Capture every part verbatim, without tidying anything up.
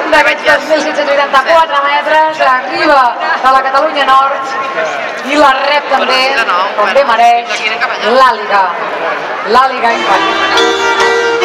d'aquests dos mil sis-cents vuitanta-quatre metres, arriba de la Catalunya Nord i la rep també, com bé mereix, l'Àliga, l'Àliga Infant.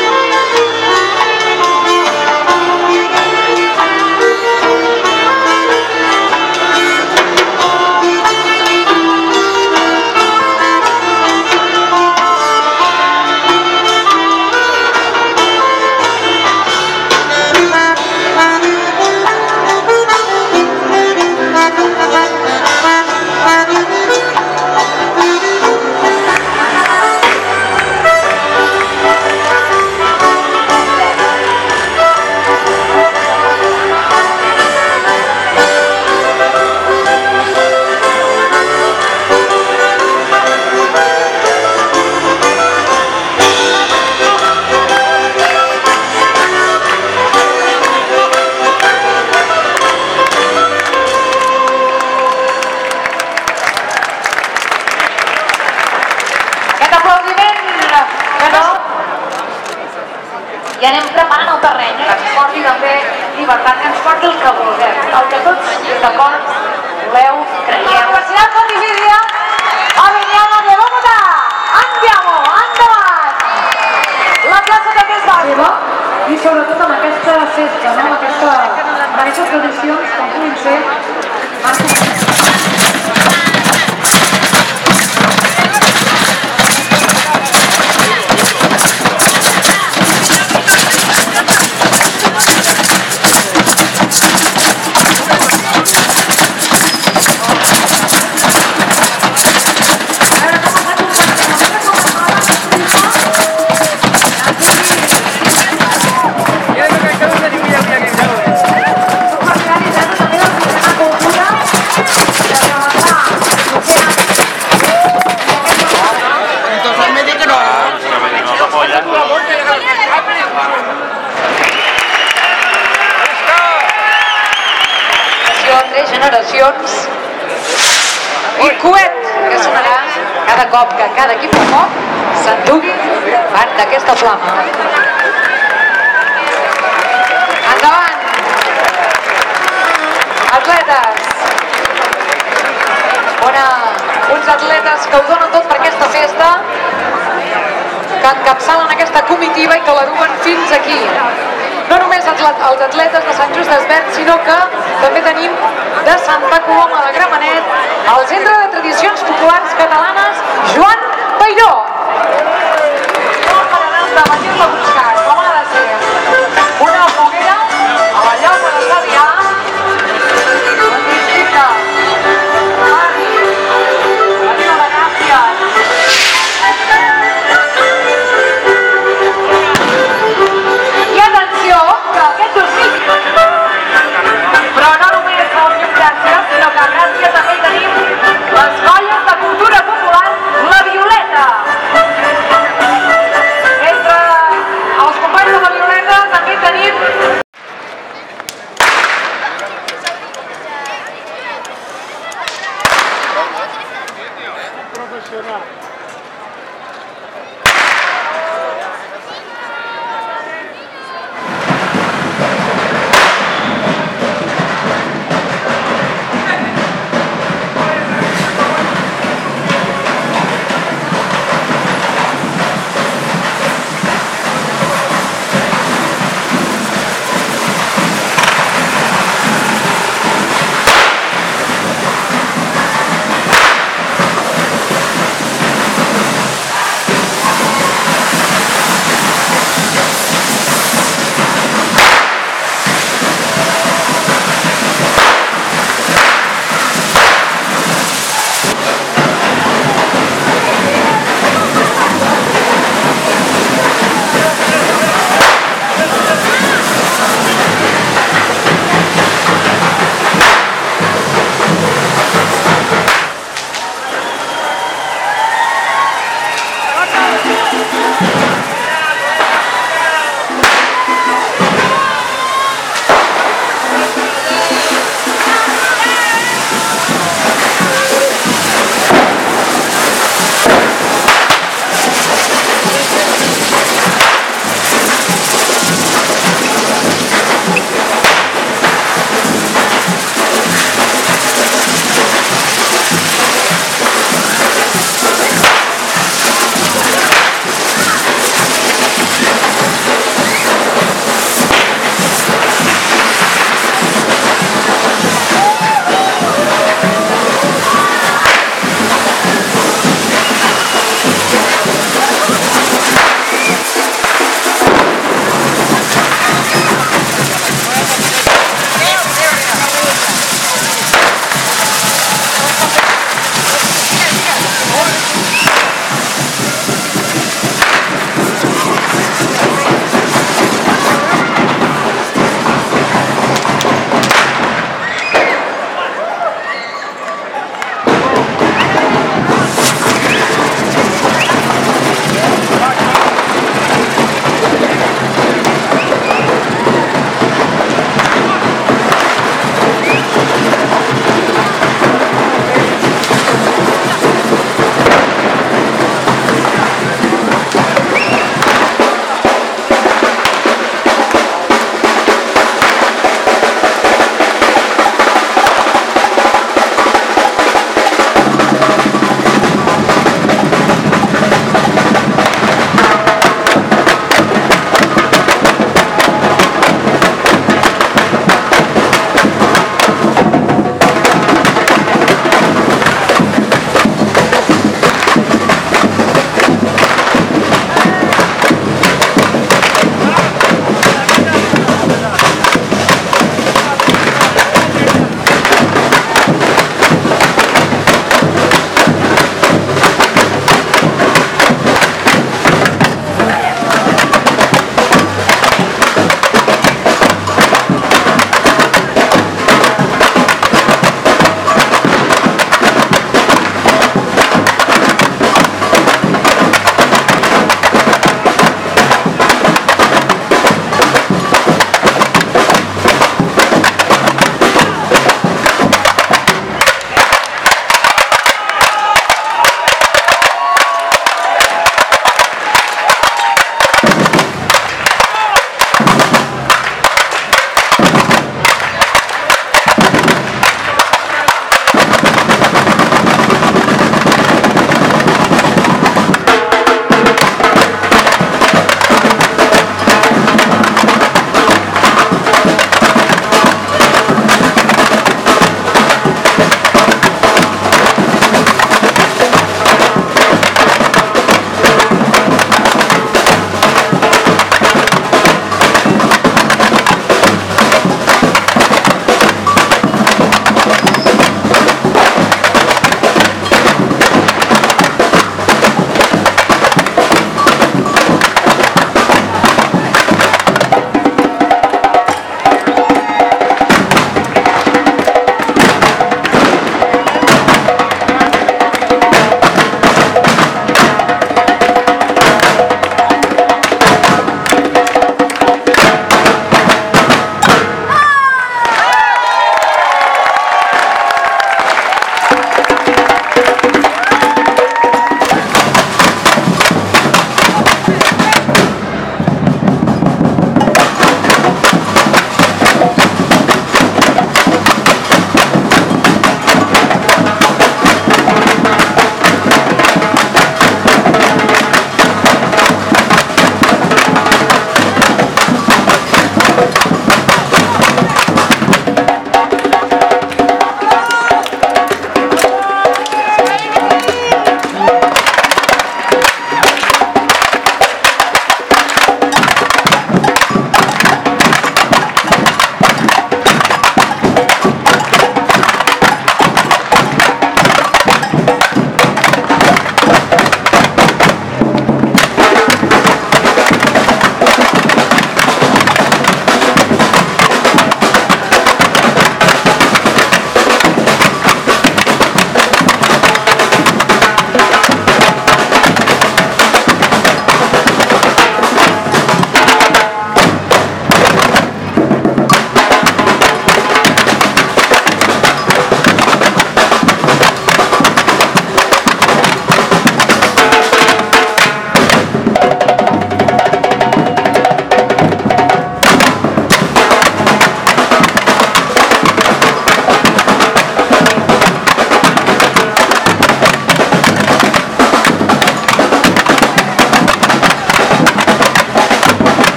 I anem preparant el terreny, eh? Que ens porti també llibertat, que ens porti el que vulguem, el que tots d'acord voleu, creieu. La Universitat Pontificia Javeriana de Bogotá, andiamo, endavant! La plaça també és seva i sobretot amb aquesta festa, no? amb, aquesta, amb aquestes tradicions com puguin ser generacions i coet que sonarà cada cop que cada equip de foc s'endugui part d'aquesta flama. Endavant! Atletes! Bona, uns atletes que ho donen tot per aquesta festa, que encapçalen aquesta comitiva i que la duen fins aquí. No només els atletes de Sant Just Desvern, sinó que també tenim de Santa Coloma de Gramenet el Centre de Tradicions Populars Catalanes Joan Peiró. Per anar de venir-la a buscar, com ha de ser. Una foguera a la llosa de Sarrià, en districte Barri, la Vila de Gràcia. I atenció, que aquest dos mil però no només el Llum Gràcia, sinó que a Gràcia també hi tenim les colles de cultura popular La Violeta. Entre els companys de La Violeta també tenim professional.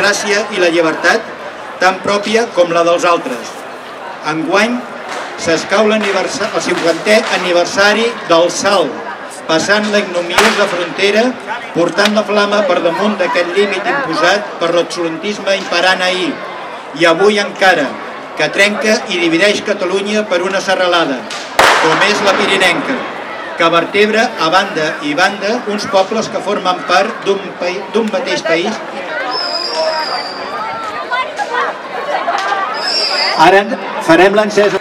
democràcia i la llibertat tan pròpia com la dels altres. Enguany s'escau el cinquantè aniversari del Salt, passant la ignominiosa frontera, portant la flama per damunt d'aquest límit imposat per l'absolutisme imperant ahir, i avui encara, que trenca i divideix Catalunya per una serralada, com és la pirinenca, que vertebra a banda i banda uns pobles que formen part d'un mateix país. Ara farem l'encès.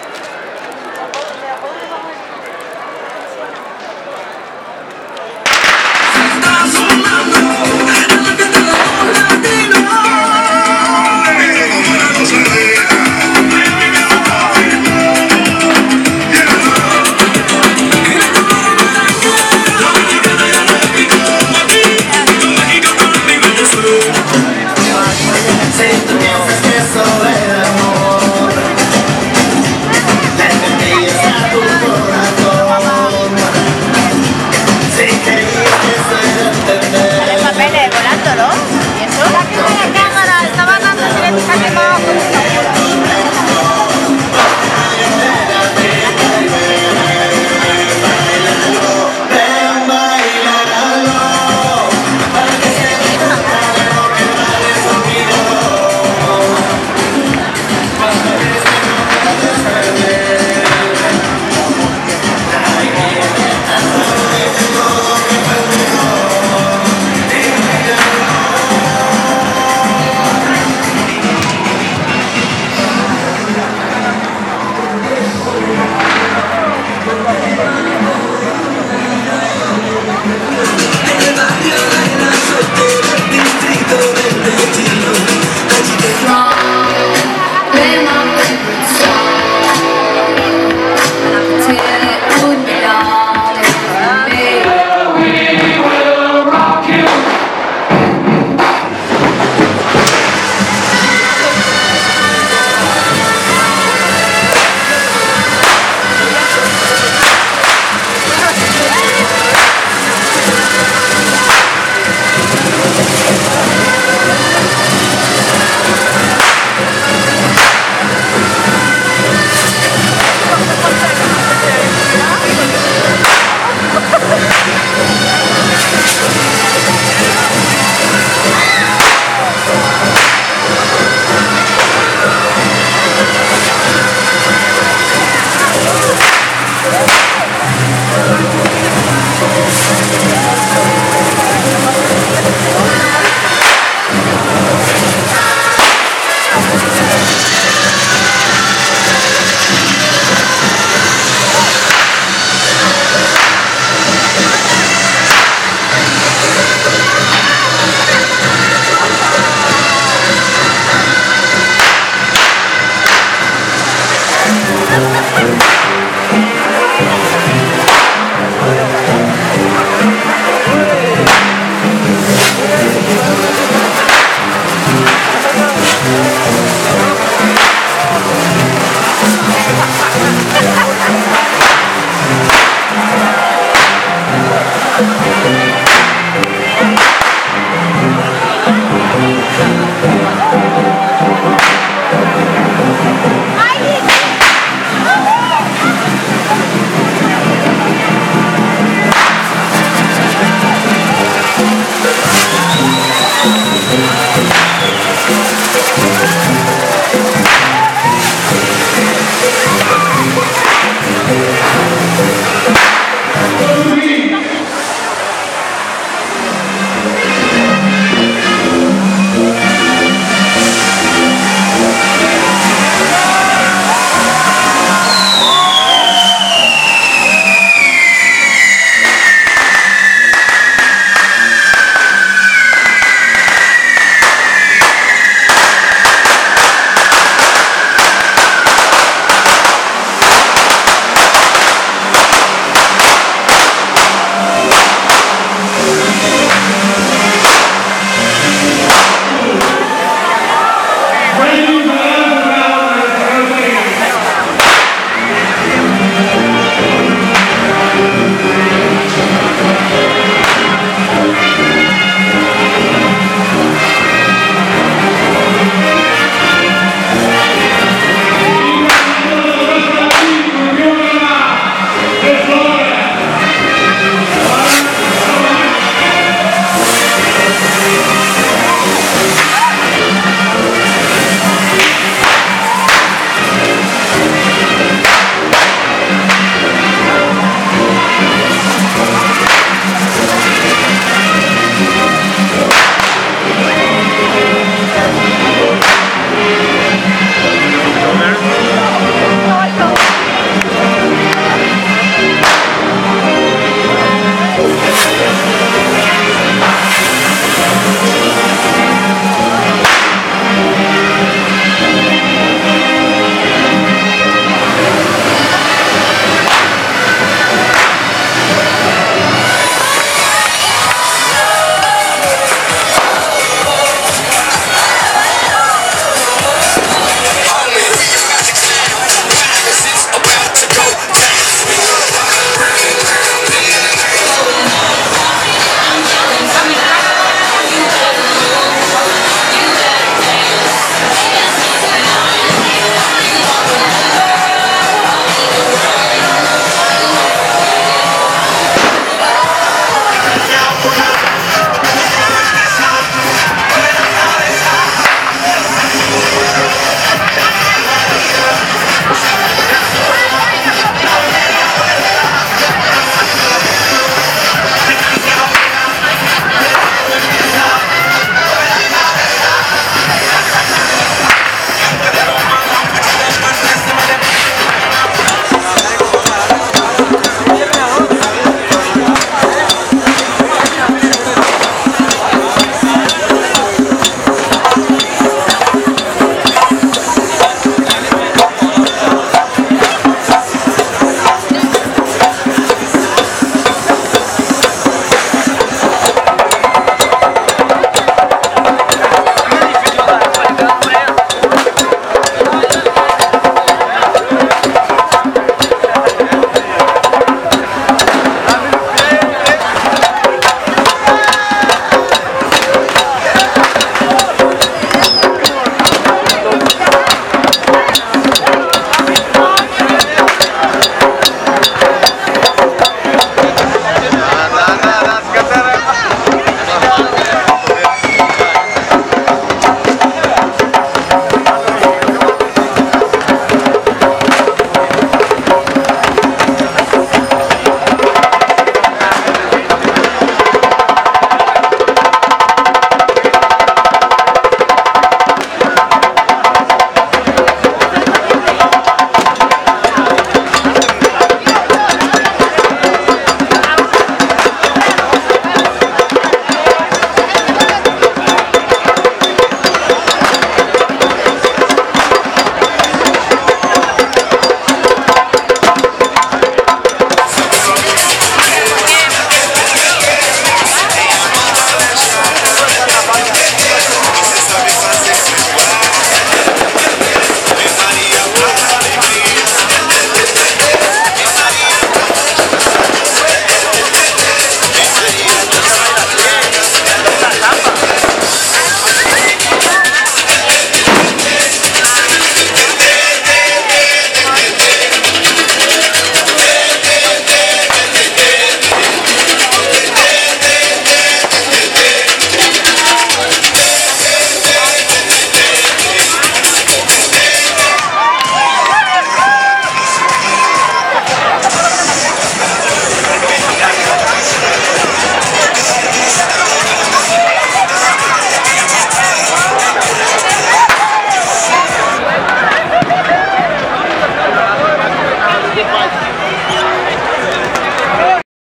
Thank you.